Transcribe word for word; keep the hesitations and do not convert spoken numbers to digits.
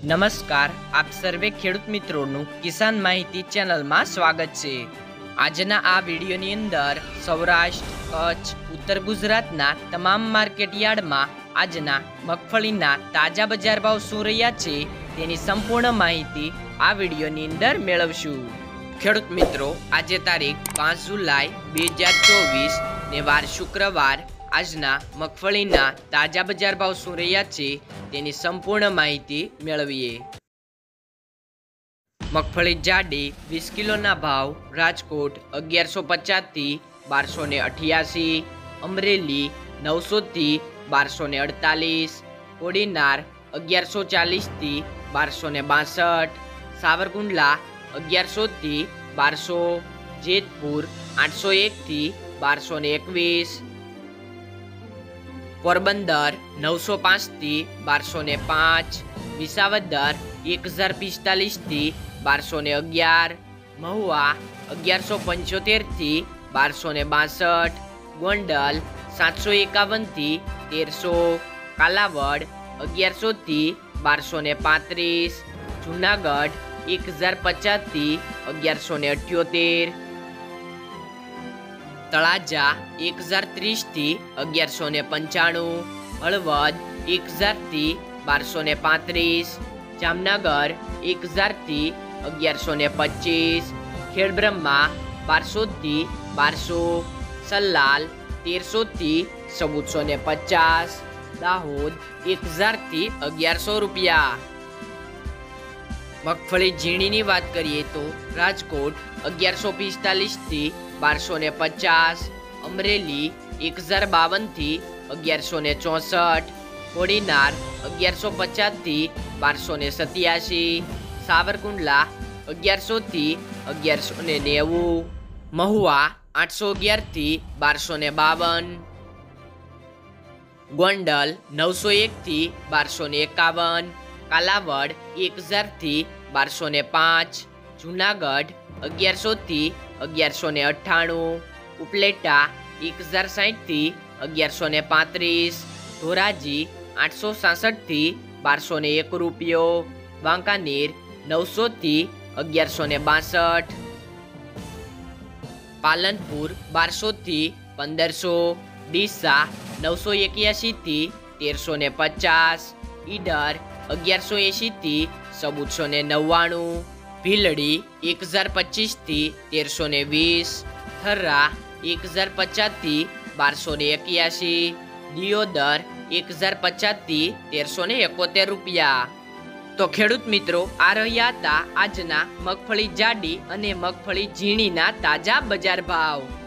નમસ્કાર, આપ સર્વે ખેડૂત મિત્રોનું કિસાન માહિતી ચેનલમાં સ્વાગત છે। આજના આ વિડીયોની અંદર સૌરાષ્ટ્ર, કચ્છ, ઉત્તર ગુજરાતના તમામ માર્કેટ યાર્ડમાં આજના મગફળીના તાજા બજાર ભાવ શું રહ્યા છે તેની સંપૂર્ણ માહિતી આ વિડીયોની અંદર મેળવશું। ખેડૂત મિત્રો, આજે તારીખ પાંચ જુલાઈ બે હજાર ચોવીસ ને વાર શુક્રવાર આજના મગફળીના તાજા બજાર ભાવ શું રહ્યા છે તેની સંપૂર્ણ માહિતી મેળવીએ। મગફળી જાડી વીસ કિલોના ભાવ રાજકોટ અગિયારસો પચાસ થી બારસો ને અઠ્યાસી, અમરેલી નવસો થી બારસો ને અડતાલીસ, કોડીનાર અગિયારસો ચાલીસ થી બારસો ને બાસઠ, સાવરકુંડલા અગિયારસો થી બારસો, જેતપુર આઠસો એક થી બારસો ને એકવીસ, પોરબંદર નવસો પાંચ થી બારસો ને પાંચ, વિસાવદર એક હજાર પિસ્તાલીસ થી બારસો ને અગિયાર, મહુવા અગિયારસો પંચોતેર થી બારસો ને બાસઠ, ગોંડલ સાતસો એકાવન થી તેરસો, કાલાવડ અગિયારસો થી બારસો ને પાંત્રીસ, જુનાગઢ એક હજાર પચાસ થી અગિયારસો ને અઠ્યોતેર, તળાજા એક હજાર ત્રીસ થી અગિયારસો ને પંચાણું, હળવદ એક હજાર થી બારસો ને પાંત્રીસ, જામનગર એક હજાર થી અગિયારસો ને પચીસ, ખેડબ્રહ્મા બારસો થી બારસો, સલ્લાલ તેરસો થી ચૌદસો ને પચાસ, દાહોદ એક હજાર થી અગિયારસો રૂપિયા। મગફળી ઝીણીની વાત કરીએ તો રાજકોટ અગિયારસો પિસ્તાલીસ થી બારસો ને પચાસ, અમરેલી એક હજાર બાવન થી અગિયારસો ને ચોસઠ, કોડીનાર અગિયારસો પચાસ થી બારસો ને સત્યાસી, સાવરકુંડલા અગિયારસો થી અગિયારસો ને નેવું, મહુવા આઠસો અગિયાર થી બારસો ને બાવન, ગોંડલ નવસો એક થી બારસો ને એકાવન, કાલાવડ એક હજાર થી બારસો ને પાંચ, જુનાગઢ અગિયારસો થી અગિયારસો ને અઠ્ઠાણું, ઉપલેટા એક હજાર સાઠ થી અગિયારસો ને પાંત્રીસ, ધોરાજી આઠસો સાસઠ થી બારસો ને એક રૂપિયો, વાંકાનેર નવસો થી અગિયારસો ને બાસઠ, પાલનપુર બારસો થી પંદરસો, ડીસા નવસો એક્યાસી થી તેરસો ને પચાસ, ઈડર અગિયારસો એંશી થી ચૌદસો ને નવ્વાણું, ભીલડી એક હજાર પચીસ થી તેરસો ને વીસ, થર્રા એક હજાર પચાસ થી બારસો ને એક્યાસી, દિયોદર એક હજાર પચાસ થી તેરસો ને એકોતેર રૂપિયા। તો ખેડૂત મિત્રો, આ રહ્યા હતા આજના મગફળી જાડી અને મગફળી ઝીણીના તાજા બજાર ભાવ।